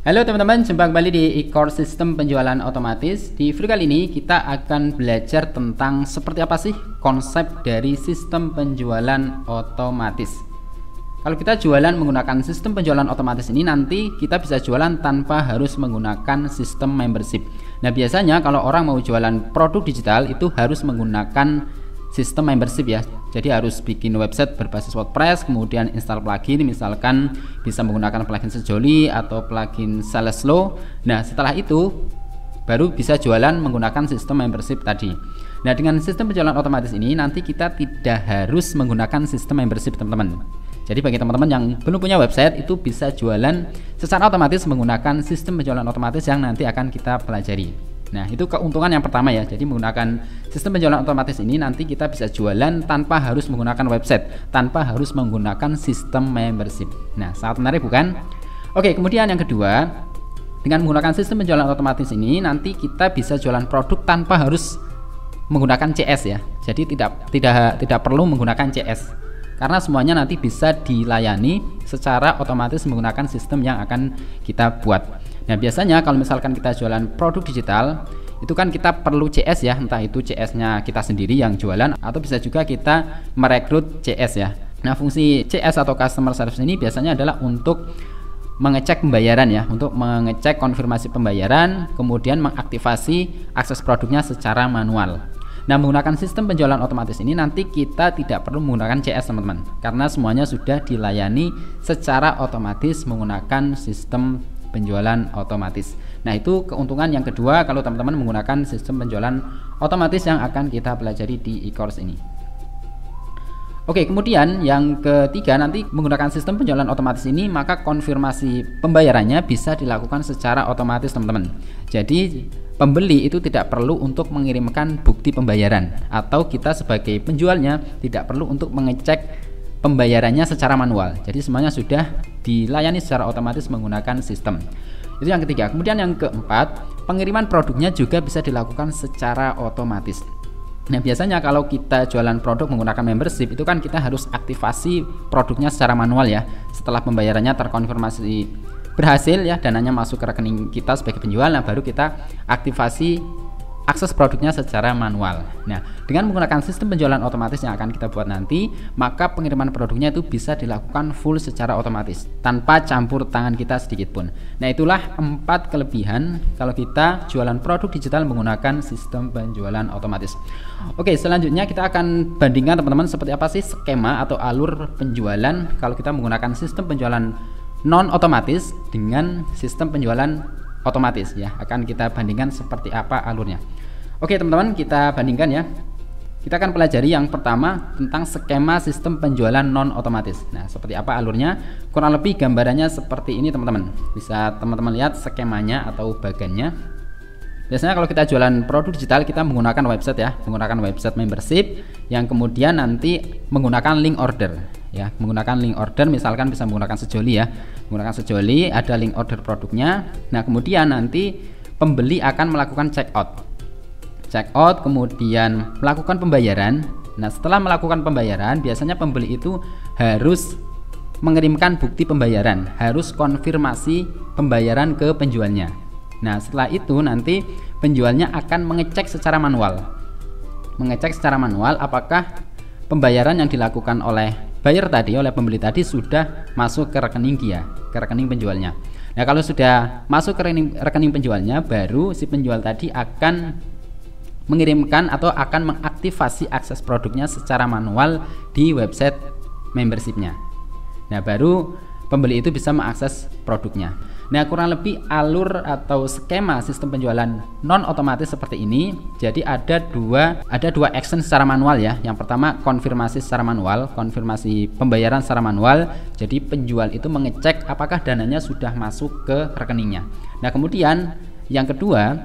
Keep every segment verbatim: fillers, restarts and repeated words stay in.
Halo teman-teman, jumpa kembali di e-course sistem penjualan otomatis. Di video kali ini kita akan belajar tentang seperti apa sih konsep dari sistem penjualan otomatis. Kalau kita jualan menggunakan sistem penjualan otomatis ini, nanti kita bisa jualan tanpa harus menggunakan sistem membership. Nah, biasanya kalau orang mau jualan produk digital itu harus menggunakan sistem membership ya. Jadi harus bikin website berbasis WordPress, kemudian install plugin, misalkan bisa menggunakan plugin Sejoli atau plugin Saleslow. Nah, setelah itu baru bisa jualan menggunakan sistem membership tadi. Nah, dengan sistem penjualan otomatis ini nanti kita tidak harus menggunakan sistem membership, teman-teman. Jadi bagi teman-teman yang belum punya website itu bisa jualan secara otomatis menggunakan sistem penjualan otomatis yang nanti akan kita pelajari. Nah, itu keuntungan yang pertama ya. Jadi menggunakan sistem penjualan otomatis ini nanti kita bisa jualan tanpa harus menggunakan website, tanpa harus menggunakan sistem membership. Nah, sangat menarik bukan? Oke, kemudian yang kedua, dengan menggunakan sistem penjualan otomatis ini nanti kita bisa jualan produk tanpa harus menggunakan C S ya. Jadi tidak tidak tidak perlu menggunakan C S. Karena semuanya nanti bisa dilayani secara otomatis menggunakan sistem yang akan kita buat. Nah, biasanya kalau misalkan kita jualan produk digital itu kan kita perlu C S ya, entah itu C S-nya kita sendiri yang jualan atau bisa juga kita merekrut C S ya. Nah, fungsi C S atau customer service ini biasanya adalah untuk mengecek pembayaran ya, untuk mengecek konfirmasi pembayaran, kemudian mengaktifasi akses produknya secara manual. Nah, menggunakan sistem penjualan otomatis ini nanti kita tidak perlu menggunakan C S, teman-teman, karena semuanya sudah dilayani secara otomatis menggunakan sistem penjualan otomatis. Nah, itu keuntungan yang kedua kalau teman-teman menggunakan sistem penjualan otomatis yang akan kita pelajari di e-course ini. Oke, kemudian yang ketiga, nanti menggunakan sistem penjualan otomatis ini maka konfirmasi pembayarannya bisa dilakukan secara otomatis, teman-teman. Jadi pembeli itu tidak perlu untuk mengirimkan bukti pembayaran, atau kita sebagai penjualnya tidak perlu untuk mengecek pembayarannya secara manual. Jadi semuanya sudah dilayani secara otomatis menggunakan sistem. Itu yang ketiga. Kemudian yang keempat, pengiriman produknya juga bisa dilakukan secara otomatis. Nah, biasanya kalau kita jualan produk menggunakan membership itu kan kita harus aktivasi produknya secara manual ya. Setelah pembayarannya terkonfirmasi berhasil ya, dananya masuk ke rekening kita sebagai penjual, nah baru kita aktivasi akses produknya secara manual. Nah, dengan menggunakan sistem penjualan otomatis yang akan kita buat nanti, maka pengiriman produknya itu bisa dilakukan full secara otomatis tanpa campur tangan kita sedikit pun. Nah, itulah empat kelebihan kalau kita jualan produk digital menggunakan sistem penjualan otomatis. Oke, selanjutnya kita akan bandingkan teman-teman seperti apa sih skema atau alur penjualan kalau kita menggunakan sistem penjualan non otomatis dengan sistem penjualan otomatis ya. Akan kita bandingkan seperti apa alurnya. Oke teman-teman, kita bandingkan ya. Kita akan pelajari yang pertama tentang skema sistem penjualan non otomatis. Nah, seperti apa alurnya? Kurang lebih gambarannya seperti ini, teman-teman. Bisa teman-teman lihat skemanya atau bagannya. Biasanya kalau kita jualan produk digital kita menggunakan website ya, menggunakan website membership yang kemudian nanti menggunakan link order ya, menggunakan link order, misalkan bisa menggunakan Sejoli ya, menggunakan Sejoli, ada link order produknya. Nah, kemudian nanti pembeli akan melakukan check out, check out kemudian melakukan pembayaran. Nah, setelah melakukan pembayaran biasanya pembeli itu harus mengirimkan bukti pembayaran, harus konfirmasi pembayaran ke penjualnya. Nah, setelah itu nanti penjualnya akan mengecek secara manual, mengecek secara manual apakah pembayaran yang dilakukan oleh buyer tadi, oleh pembeli tadi sudah masuk ke rekening dia, ke rekening penjualnya. Nah, kalau sudah masuk ke rekening, rekening penjualnya, baru si penjual tadi akan mengirimkan atau akan mengaktifasi akses produknya secara manual di website membershipnya. Nah, baru pembeli itu bisa mengakses produknya. Nah, kurang lebih alur atau skema sistem penjualan non otomatis seperti ini. Jadi ada dua ada dua action secara manual ya. Yang pertama konfirmasi secara manual, konfirmasi pembayaran secara manual. Jadi penjual itu mengecek apakah dananya sudah masuk ke rekeningnya. Nah, kemudian yang kedua,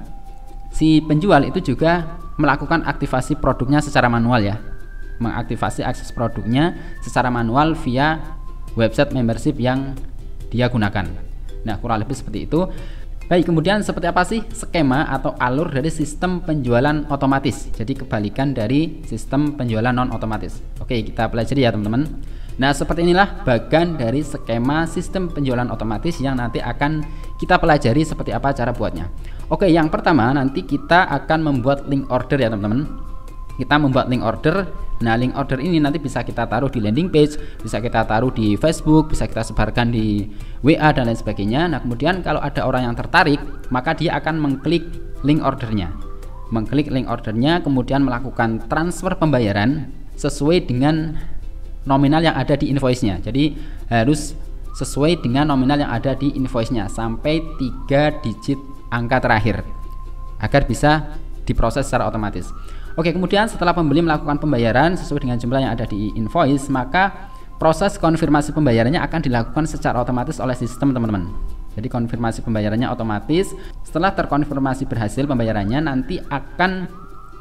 si penjual itu juga melakukan aktivasi produknya secara manual ya. Mengaktifasi akses produknya secara manual via website membership yang dia gunakan. Nah, kurang lebih seperti itu. Baik, kemudian seperti apa sih skema atau alur dari sistem penjualan otomatis? Jadi kebalikan dari sistem penjualan non otomatis. Oke, kita pelajari ya teman-teman. Nah, seperti inilah bagan dari skema sistem penjualan otomatis yang nanti akan kita pelajari seperti apa cara buatnya. Oke, yang pertama nanti kita akan membuat link order ya teman-teman. Kita membuat link order. Nah, link order ini nanti bisa kita taruh di landing page, bisa kita taruh di Facebook, bisa kita sebarkan di W A dan lain sebagainya. Nah, kemudian kalau ada orang yang tertarik, maka dia akan mengklik link ordernya. Mengklik link ordernya, kemudian melakukan transfer pembayaran sesuai dengan nominal yang ada di invoice-nya. Jadi harus sesuai dengan nominal yang ada di invoice-nya sampai tiga digit angka terakhir agar bisa diproses secara otomatis. Oke, kemudian setelah pembeli melakukan pembayaran sesuai dengan jumlah yang ada di invoice, maka proses konfirmasi pembayarannya akan dilakukan secara otomatis oleh sistem teman-teman. Jadi konfirmasi pembayarannya otomatis. Setelah terkonfirmasi berhasil pembayarannya, nanti akan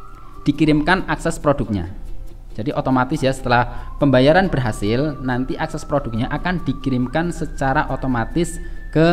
dikirimkan akses produknya. Jadi otomatis ya, setelah pembayaran berhasil, nanti akses produknya akan dikirimkan secara otomatis ke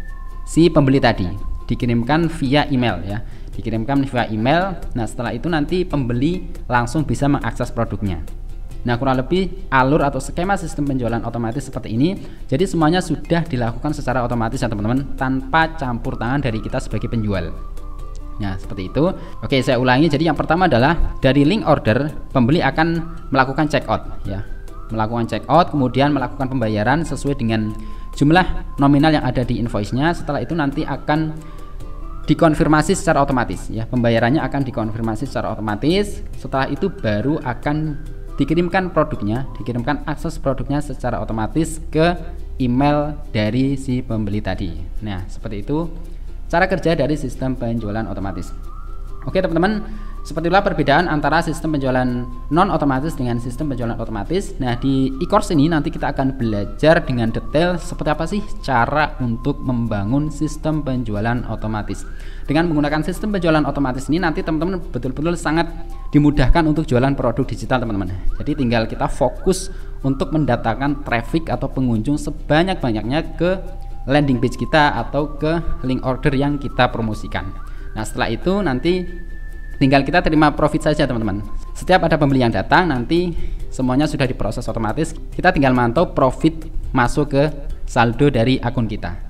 si pembeli tadi. Dikirimkan via email ya. Dikirimkan via email. Nah, setelah itu nanti pembeli langsung bisa mengakses produknya. Nah, kurang lebih alur atau skema sistem penjualan otomatis seperti ini. Jadi semuanya sudah dilakukan secara otomatis ya teman-teman, tanpa campur tangan dari kita sebagai penjual. Nah, seperti itu. Oke, saya ulangi. Jadi yang pertama adalah dari link order, pembeli akan melakukan check out ya. Melakukan check out, kemudian melakukan pembayaran sesuai dengan jumlah nominal yang ada di invoice-nya. Setelah itu nanti akan dikonfirmasi secara otomatis ya. Pembayarannya akan dikonfirmasi secara otomatis. Setelah itu baru akan dikirimkan produknya, dikirimkan akses produknya secara otomatis ke email dari si pembeli tadi. Nah, seperti itu cara kerja dari sistem penjualan otomatis. Oke teman-teman, seperti itulah perbedaan antara sistem penjualan non otomatis dengan sistem penjualan otomatis. Nah, di e-course ini nanti kita akan belajar dengan detail seperti apa sih cara untuk membangun sistem penjualan otomatis. Dengan menggunakan sistem penjualan otomatis ini nanti teman-teman betul-betul sangat dimudahkan untuk jualan produk digital teman-teman. Jadi tinggal kita fokus untuk mendatangkan traffic atau pengunjung sebanyak-banyaknya ke landing page kita atau ke link order yang kita promosikan. Nah, setelah itu nanti tinggal kita terima profit saja teman-teman. Setiap ada pembeli yang datang, nanti semuanya sudah diproses otomatis. Kita tinggal mantau profit masuk ke saldo dari akun kita.